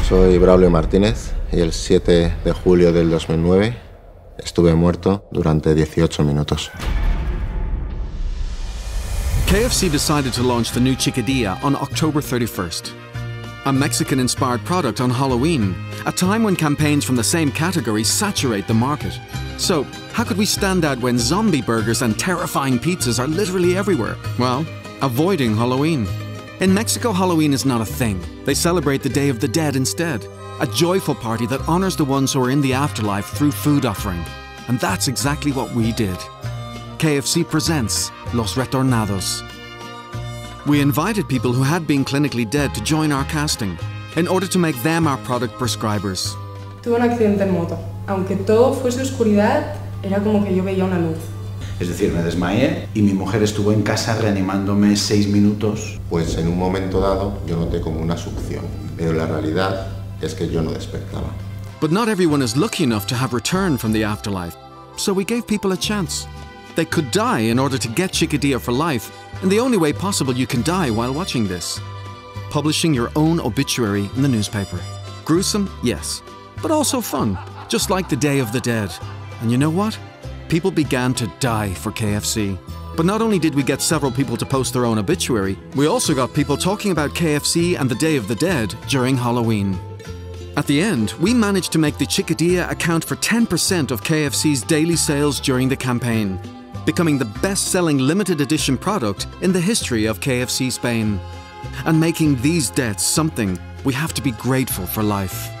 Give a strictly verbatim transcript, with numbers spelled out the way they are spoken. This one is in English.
Soy Braulio Martínez y el siete de julio del dos mil nueve estuve muerto durante dieciocho minutos. K F C decided to launch the new Chickadilla on October thirty-first. A Mexican-inspired product on Halloween, a time when campaigns from the same category saturate the market. So, how could we stand out when zombie burgers and terrifying pizzas are literally everywhere? Well, avoiding Halloween. In Mexico, Halloween is not a thing. They celebrate the Day of the Dead instead, a joyful party that honors the ones who are in the afterlife through food offering. And that's exactly what we did. K F C presents Los Retornados. We invited people who had been clinically dead to join our casting, in order to make them our product prescribers. Tuve un accidente en moto. Aunque todo fuese oscuridad, era como que yo veía una luz. Es decir, me desmayé y mi mujer estuvo en casa reanimándome seis minutos. Pues en un momento dado yo noté como una succión, pero la realidad es que yo no despertaba. But not everyone is lucky enough to have returned from the afterlife, so we gave people a chance. They could die in order to get Chickadilla for life, and the only way possible you can die while watching this. Publishing your own obituary in the newspaper. Gruesome, yes, but also fun, just like the Day of the Dead. And you know what? People began to die for K F C. But not only did we get several people to post their own obituary, we also got people talking about K F C and the Day of the Dead during Halloween. At the end, we managed to make the Chickadilla account for ten percent of K F C's daily sales during the campaign, becoming the best-selling limited edition product in the history of K F C Spain. And making these deaths something we have to be grateful for life.